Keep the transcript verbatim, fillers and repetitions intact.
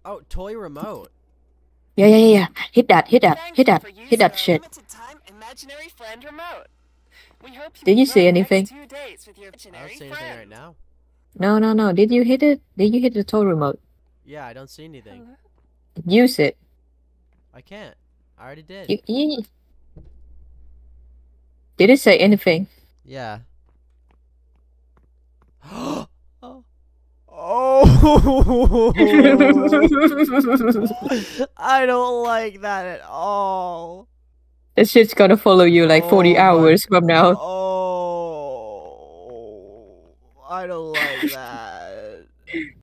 Oh, toy remote. Yeah, yeah, yeah, yeah. Hit that, hit that, Thank hit you that, for hit using that our shit. limited time imaginary friend remote. We hope you Did you enjoy see the next anything? two dates with your I don't imaginary see anything right friend. now. No, no, no. Did you hit it? Did you hit the toy remote? Yeah, I don't see anything. Hello? Use it. I can't. I already did. You, you... Did it say anything? Yeah. Oh. Oh. I don't like that at all. This shit's gonna follow you like forty Oh my. hours from now. Oh. I don't like that.